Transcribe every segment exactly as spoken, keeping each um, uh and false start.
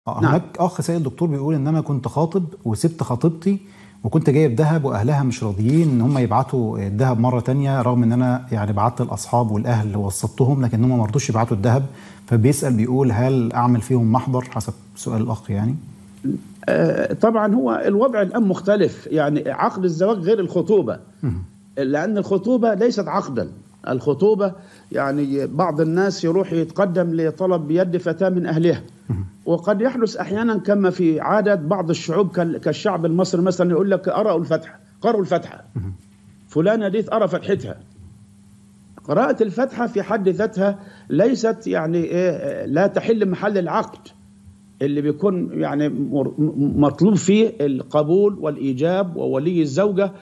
آه، نعم. هناك اخ سائل دكتور بيقول ان انا كنت خاطب وسبت خطيبتي وكنت جايب ذهب واهلها مش راضيين ان هم يبعتوا الذهب مره تانية، رغم ان انا يعني بعت الاصحاب والاهل ووسطتهم لكن هم ما رضوش يبعتوا الذهب. فبيسال بيقول هل اعمل فيهم محضر حسب سؤال الاخ يعني؟ آه، طبعا هو الوضع الآن مختلف، يعني عقد الزواج غير الخطوبة، لأن الخطوبة ليست عقدا. الخطوبة يعني بعض الناس يروح يتقدم لطلب يد فتاة من أهلها، وقد يحدث أحيانا كما في عادة بعض الشعوب كالشعب المصري مثلا يقول لك أرأوا الفتحة، قرأوا الفتحة، فلانة دي أرى فتحتها. قراءة الفتحة في حد ذاتها ليست يعني إيه، لا تحل محل العقد اللي بيكون يعني مطلوب فيه القبول والإيجاب وولي الزوجة،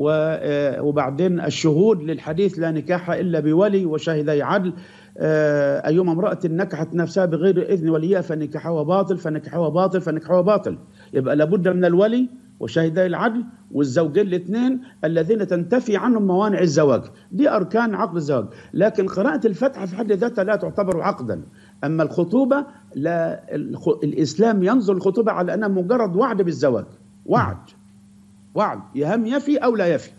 وبعدين الشهود للحديث لا نكاح إلا بولي وشاهدي عدل. أيما امرأة نكحت نفسها بغير إذن وليها فنكاحها باطل فنكاحها باطل فنكاحها باطل. يبقى لابد من الولي وشاهدي العدل والزوجين الاثنين الذين تنتفي عنهم موانع الزواج، دي أركان عقد الزواج. لكن قراءة الفتحة في حد ذاتها لا تعتبر عقدا. أما الخطوبة لا، الإسلام ينظر الخطوبة على أنها مجرد وعد بالزواج، وعد وعد يهم يفي أو لا يفي،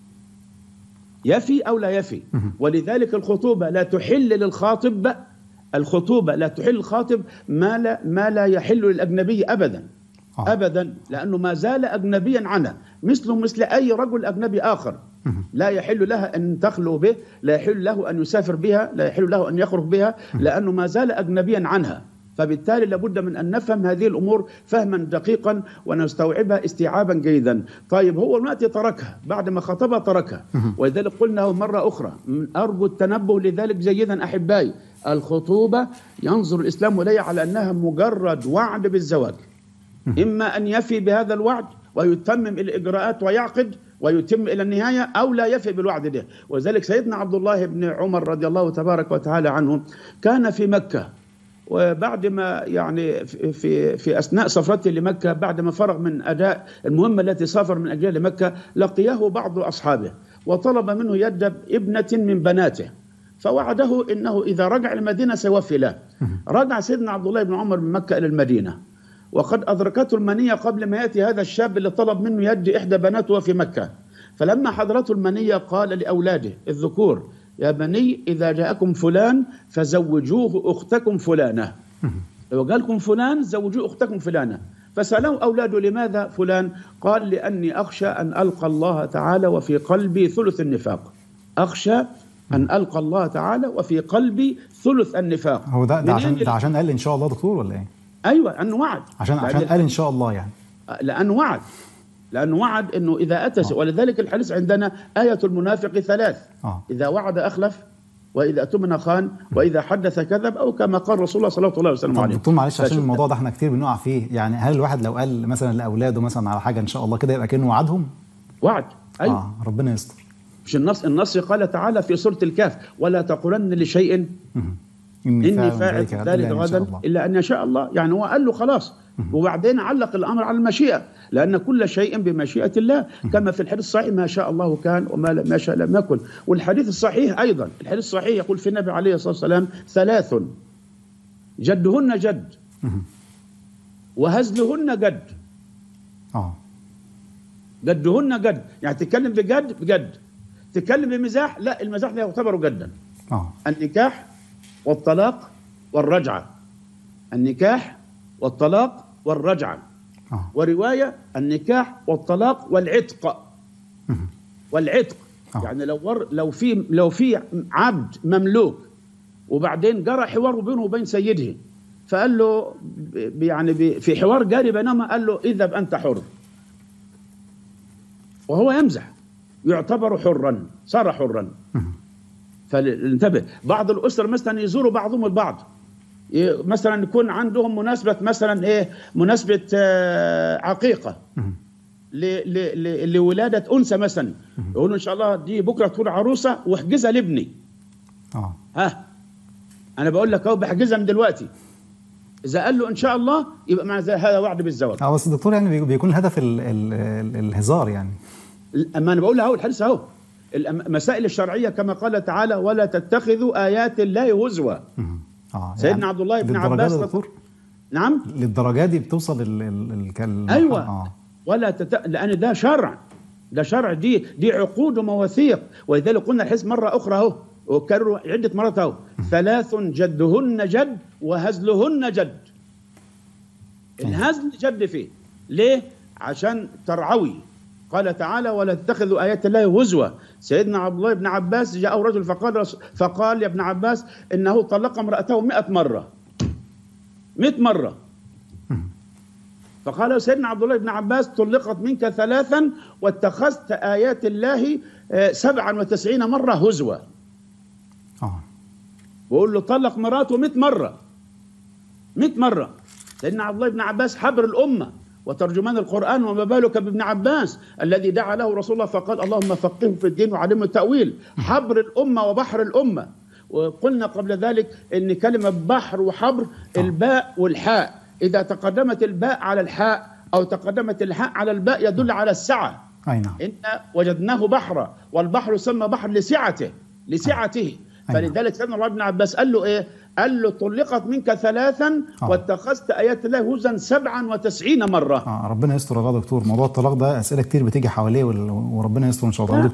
يفي أو لا يفي. ولذلك الخطوبة لا تحل للخاطب، الخطوبة لا تحل الخاطب ما لا, ما لا يحل للأجنبي أبدا أبدا، لأنه ما زال أجنبيا عنها مثله مثل أي رجل أجنبي آخر. لا يحل لها أن تخلو به، لا يحل له أن يسافر بها، لا يحل له أن يخرج بها، لأنه ما زال أجنبيا عنها. فبالتالي لابد من أن نفهم هذه الأمور فهما دقيقا ونستوعبها استيعابا جيدا. طيب هو الوقت تركها بعد ما خطبها تركها، ولذلك قلنا مرة أخرى أرجو التنبه لذلك جيدا أحبائي، الخطوبة ينظر الإسلام إليها على أنها مجرد وعد بالزواج، إما أن يفي بهذا الوعد ويتمم الإجراءات ويعقد ويتم إلى النهاية، أو لا يفي بالوعد ده. وذلك سيدنا عبد الله بن عمر رضي الله تبارك وتعالى عنه كان في مكة، وبعد ما يعني في في أثناء سفرته لمكة بعد ما فرغ من أداء المهمة التي سافر من أجلها لمكة، لقيه بعض أصحابه وطلب منه يد ابنة من بناته، فوعده إنه إذا رجع المدينة سيوفي له. رجع سيدنا عبد الله بن عمر من مكة إلى المدينة وقد أدركته المنية قبل ما يأتي هذا الشاب اللي طلب منه يد إحدى بناته في مكة. فلما حضرته المنية قال لأولاده الذكور: يا بني إذا جاءكم فلان فزوجوه أختكم فلانة، لو قالكم فلان زوجوه أختكم فلانة. فسألوا أولاده: لماذا فلان؟ قال: لأني أخشى أن ألقى الله تعالى وفي قلبي ثلث النفاق، أخشى أن ألقى الله تعالى وفي قلبي ثلث النفاق. هو ده, ده عشان ده عشان قال إن شاء الله دكتور ولا إيه؟ أيوة، أنه وعد، عشان عشان قال إن شاء الله يعني، لأنه وعد، لأنه وعد إنه إذا أتى. آه. ولذلك الحديث عندنا آية المنافق ثلاث: آه. إذا وعد أخلف، وإذا أتمن خان، وإذا حدث كذب، أو كما قال رسول الله صلى الله عليه وسلم عليه. دكتور معلش عشان الموضوع ده احنا كتير بنقع فيه، يعني هل الواحد لو قال مثلا لأولاده مثلا على حاجة إن شاء الله كده يبقى كأنه وعدهم؟ وعد، أيوة. آه ربنا يستر. مش النص النص قال تعالى في سورة الكهف: ولا تقولن لشيء إني, إني فاعل ذلك غدا إلا أن يشاء الله. يعني هو قال له خلاص، وبعدين علق الأمر على المشيئة، لأن كل شيء بمشيئة الله، كما في الحديث الصحيح: ما شاء الله كان وما لم يشاء لم يكن. والحديث الصحيح أيضا، الحديث الصحيح يقول في النبي عليه الصلاة والسلام: ثلاث جدهن جد وهزلهن جد. آه جدهن جد، يعني تتكلم بجد بجد، تتكلم بمزاح لا، المزاح لا يعتبر جدا. آه النكاح والطلاق والرجعة، النكاح والطلاق والرجعة. آه. ورواية: النكاح والطلاق والعتق. والعتق آه. يعني لو ور لو في لو في عبد مملوك وبعدين جرى حوار بينه وبين سيده، فقال له يعني في حوار جاري بينهما، قال له: اذهب أنت حر، وهو يمزح، يعتبر حرا، صار حرا. فانتبه، بعض الأسر مثلا يزوروا بعضهم البعض، مثلا يكون عندهم مناسبة مثلا ايه مناسبة آه عقيقة لولادة أنثى مثلا، يقولوا إن شاء الله دي بكرة تكون عروسة واحجزها لابني. اه ها أنا بقول لك أهو بحجزها من دلوقتي، إذا قال له إن شاء الله يبقى مع هذا وعد بالزواج. اه بس الدكتور يعني بيكون الهدف ال ال ال الهزار يعني. أما أنا بقول له أهو الحديث أهو، المسائل الشرعية كما قال تعالى: ولا تتخذوا آيات الله هزوا. اه سيدنا عبد الله بن عباس نعم للدرجة دي بتوصل ال ال ال أيوة آه. ولا تت... لأن ده شرع، ده شرع، دي دي عقود ومواثيق. ولذلك قلنا الحس مرة أخرى أهو وكرروا عدة مرات أهو، ثلاث جدهن جد وهزلهن جد. الهزل جد فيه ليه؟ عشان ترعوي. قال تعالى ولا تتخذوا آيات الله هزوا. سيدنا عبد الله بن عباس جاء رجل فقال فقال يا ابن عباس إنه طلق امرأته مئة مرة، مئة مرة. فقال سيدنا عبد الله بن عباس طلقت منك ثلاثا واتخذت آيات الله سبعا وتسعين مرة هزوا. آه. بقول له طلق مراته مئة مرة، مئة مرة. سيدنا عبد الله بن عباس حبر الأمة وترجمان القرآن، وما بالك بابن عباس الذي دعا له رسول الله فقال اللهم فقهه في الدين وعلمه التأويل. حبر الأمة وبحر الأمة. وقلنا قبل ذلك ان كلمة بحر وحبر الباء والحاء، إذا تقدمت الباء على الحاء أو تقدمت الحاء على الباء يدل على السعة. أي نعم. إن وجدناه بحرا والبحر يسمى بحر لسعته، لسعته. فلذلك سيدنا الله بن عباس قال له إيه؟ قال له طلقت منك ثلاثا آه. واتخذت آيات الله هزا سبعا وتسعين مرة. آه ربنا يستر يا دكتور. موضوع الطلاق ده أسئلة كتير بتيجي حواليه وربنا يستر إن شاء الله.